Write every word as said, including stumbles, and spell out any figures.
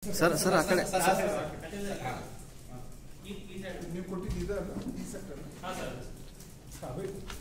Sir sir ಆ ಕಡೆ ನೀವು ಕೊಟ್ಟಿದ್ದು ಇದಲ್ಲ ಈ ಸೆಕ್ಟರ್.